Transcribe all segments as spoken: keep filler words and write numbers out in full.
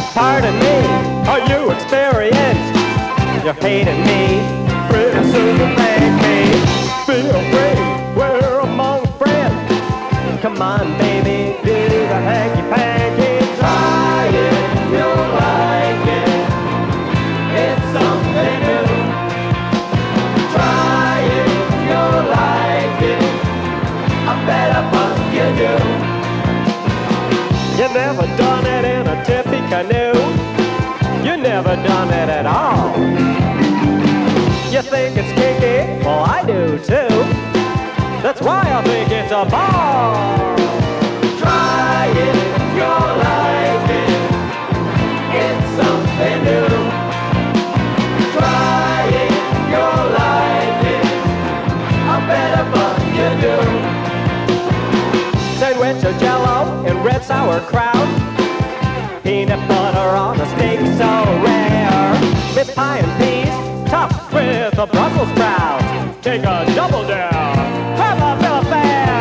Pardon me, are you experienced? You're hating me, pretty soon you'll thank me. Feel free, we're among friends. Come on, baby, do the hanky-panky. Try it, you'll like it. It's something new. Try it, you'll like it. I bet I fuck you do. You never done it in a tippy canoe. You never done it at all. You think it's kinky? Well, I do too. That's why I think it's a ball. Try it, you'll like it. It's something new. Try it, you'll like it. I bet I fuck you do. Sandwich or jello and red sauerkraut. Peanut butter on a steak so rare. Mince pie and peas, topped with a Brussels sprout. Take a double dare. Have a bill of fare.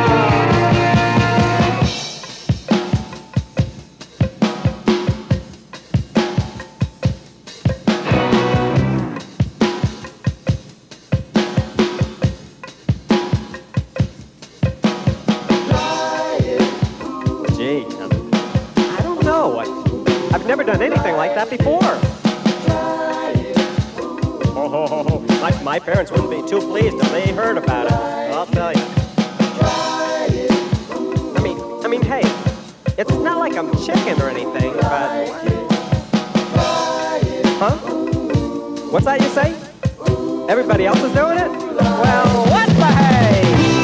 Gee, I don't know. I, I've never done anything like that before. Oh, my, my parents wouldn't be too pleased if they heard about it. I'll tell you. I mean, I mean, hey, it's not like I'm chicken or anything, but... Huh? What's that you say? Everybody else is doing it? Well, what the hey?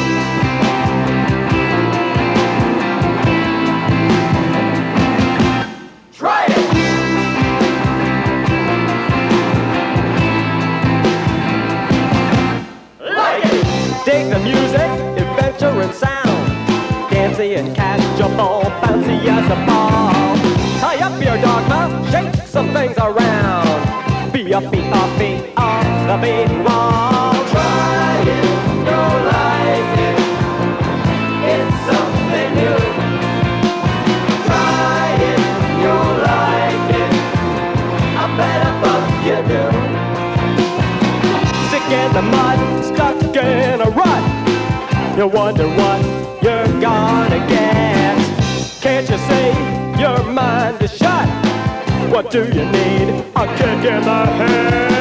Try it! Dig the music, adventure and sound. Dancy and catchable, bouncy as a ball. Tie up your dogma, shake some things around. Be upbeat, offbeat, off the beaten wall. Try it, you'll like it. It's something new. Try it, you'll like it. I bet I fuck you do. Stick in the mud, stuck in a rut. You wonder what you're gonna get. Can't you see your mind is shut? What do you need? A kick in the head.